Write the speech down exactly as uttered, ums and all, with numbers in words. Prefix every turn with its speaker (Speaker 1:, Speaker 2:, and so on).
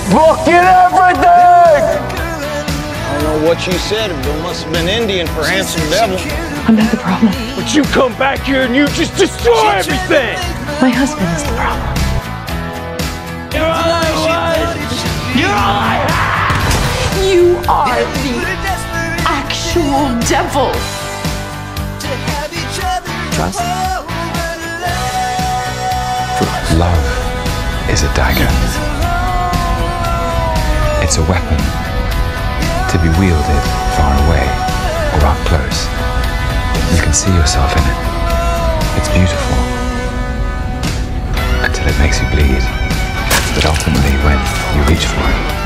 Speaker 1: Fucking everything!
Speaker 2: I don't know what you said, but it must have been Indian for handsome devil.
Speaker 3: I'm not the problem.
Speaker 1: But you come back here and you just destroy everything!
Speaker 3: My husband is the problem.
Speaker 1: You're all I want! You're all I have!
Speaker 3: You are the actual devil.
Speaker 4: Trust. Love is a dagger. It's a weapon to be wielded far away or up close. You can see yourself in it. It's beautiful until it makes you bleed. But ultimately, when you reach for it,